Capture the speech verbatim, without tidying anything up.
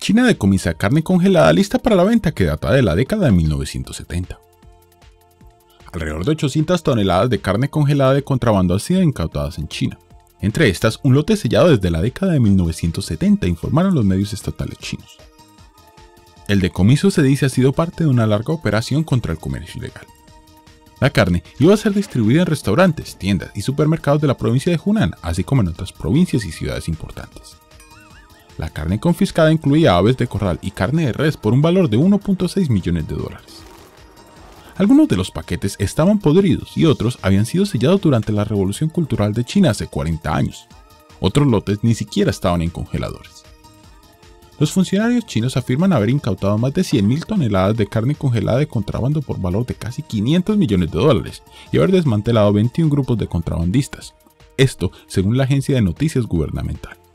China decomisa carne congelada lista para la venta que data de la década de mil novecientos setenta. Alrededor de ochocientas toneladas de carne congelada de contrabando han sido incautadas en China. Entre estas, un lote sellado desde la década de mil novecientos setenta, informaron los medios estatales chinos. El decomiso se dice ha sido parte de una larga operación contra el comercio ilegal. La carne iba a ser distribuida en restaurantes, tiendas y supermercados de la provincia de Hunan, así como en otras provincias y ciudades importantes. La carne confiscada incluía aves de corral y carne de res por un valor de uno punto seis millones de dólares. Algunos de los paquetes estaban podridos y otros habían sido sellados durante la Revolución Cultural de China hace cuarenta años. Otros lotes ni siquiera estaban en congeladores. Los funcionarios chinos afirman haber incautado más de cien mil toneladas de carne congelada de contrabando por valor de casi quinientos millones de dólares y haber desmantelado veintiún grupos de contrabandistas. Esto según la agencia de noticias gubernamental.